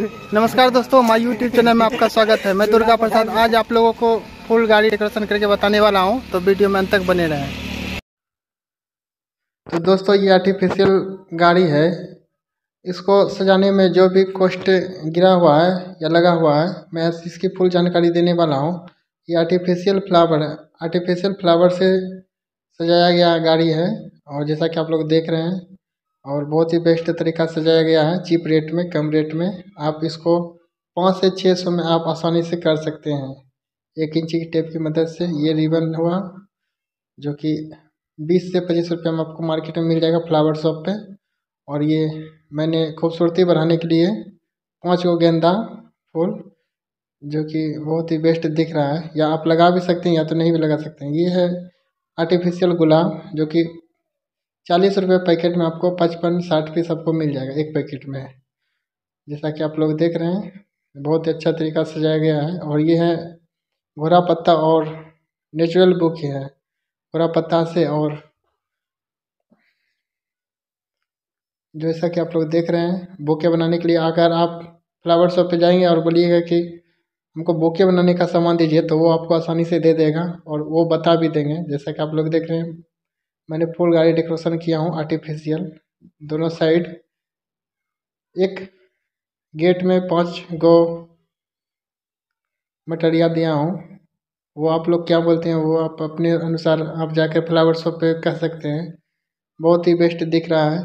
नमस्कार दोस्तों, हमारे यूट्यूब चैनल में आपका स्वागत है। मैं दुर्गा प्रसाद आज आप लोगों को फुल गाड़ी डेकोरेशन करके बताने वाला हूं, तो वीडियो में अंत तक बने रहें। तो दोस्तों, ये आर्टिफिशियल गाड़ी है। इसको सजाने में जो भी कॉस्ट गिरा हुआ है या लगा हुआ है, मैं इसकी फुल जानकारी देने वाला हूं। ये आर्टिफिशियल फ्लावर है। आर्टिफिशियल फ्लावर से सजाया गया गाड़ी है, और जैसा कि आप लोग देख रहे हैं, और बहुत ही बेस्ट तरीका से सजाया गया है। चीप रेट में, कम रेट में आप इसको 500 से 600 में आप आसानी से कर सकते हैं। 1 इंची की टेप की मदद से। ये रिबन हुआ जो कि 20 से 25 रुपये में आपको मार्केट में मिल जाएगा फ्लावर शॉप पे। और ये मैंने खूबसूरती बढ़ाने के लिए 5 गो गेंदा फूल, जो कि बहुत ही बेस्ट दिख रहा है, या आप लगा भी सकते हैं या तो नहीं भी लगा सकते हैं। ये है आर्टिफिशियल गुलाब, जो कि 40 रुपये पैकेट में आपको 55-60 पीस आपको मिल जाएगा एक पैकेट में। जैसा कि आप लोग देख रहे हैं, बहुत ही अच्छा तरीका से सजाया गया है। और ये है घोड़ा पत्ता और नेचुरल बुके है घोड़ा पत्ता से। और जैसा कि आप लोग देख रहे हैं, बुके बनाने के लिए अगर आप फ्लावर शॉप पे जाएंगे और बोलिएगा कि हमको बुके बनाने का सामान दीजिए, तो वो आपको आसानी से दे देगा और वो बता भी देंगे। जैसा कि आप लोग देख रहे हैं, मैंने फुल गाड़ी डेकोरेशन किया हूँ आर्टिफिशियल। दोनों साइड एक गेट में 5 गो मटेरियल दिया हूँ। वो आप लोग क्या बोलते हैं वो आप अपने अनुसार आप जाकर फ्लावर शॉप पे कह सकते हैं। बहुत ही बेस्ट दिख रहा है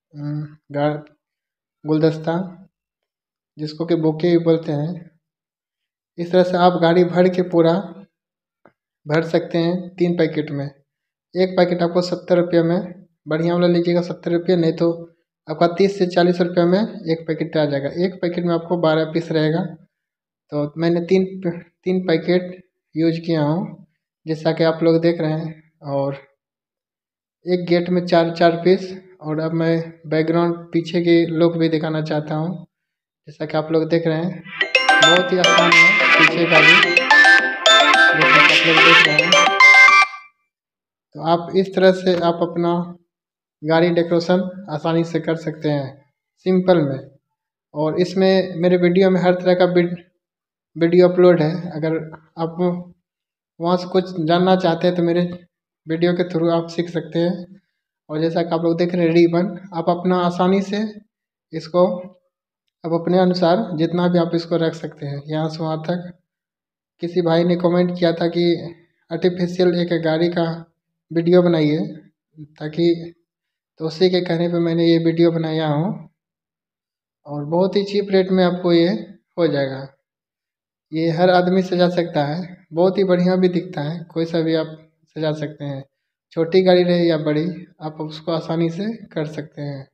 गुलदस्ता, जिसको कि बुके भी बोलते हैं। इस तरह से आप गाड़ी भर के पूरा भर सकते हैं 3 पैकेट में। एक पैकेट आपको 70 रुपये में, बढ़िया वाला लीजिएगा 70 रुपये, नहीं तो आपका 30 से 40 रुपये में एक पैकेट आ जाएगा। एक पैकेट में आपको 12 पीस रहेगा। तो मैंने तीन पैकेट यूज किया हूँ, जैसा कि आप लोग देख रहे हैं। और एक गेट में 4-4 पीस। और अब मैं बैकग्राउंड पीछे की लुक भी दिखाना चाहता हूँ। जैसा कि आप लोग देख रहे हैं, बहुत ही आसान है पीछे का भी, जैसा कि आप लोग देख रहे हैं। तो आप इस तरह से आप अपना गाड़ी डेकोरेशन आसानी से कर सकते हैं, सिंपल में। और इसमें मेरे वीडियो में हर तरह का वीडियो अपलोड है। अगर आप वहाँ से कुछ जानना चाहते हैं तो मेरे वीडियो के थ्रू आप सीख सकते हैं। और जैसा कि आप लोग देख रहे हैं, रिबन आप अपना आसानी से इसको आप अपने अनुसार जितना भी आप इसको रख सकते हैं, यहाँ से वहाँ तक। किसी भाई ने कमेंट किया था कि आर्टिफिशियल एक गाड़ी का वीडियो बनाइए, ताकि तो उसी के कहने पे मैंने ये वीडियो बनाया हूँ। और बहुत ही चीप रेट में आपको ये हो जाएगा। ये हर आदमी सजा सकता है, बहुत ही बढ़िया भी दिखता है। कोई सा भी आप सजा सकते हैं, छोटी गाड़ी रहे या बड़ी, आप उसको आसानी से कर सकते हैं।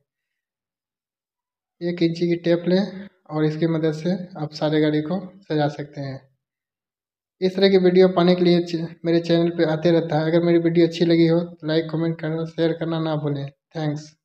1 इंची की टेप लें और इसकी मदद से आप सारे गाड़ी को सजा सकते हैं। इस तरह की वीडियो पाने के लिए मेरे चैनल पे आते रहता है। अगर मेरी वीडियो अच्छी लगी हो तो लाइक कमेंट करना, शेयर करना ना भूलें। थैंक्स।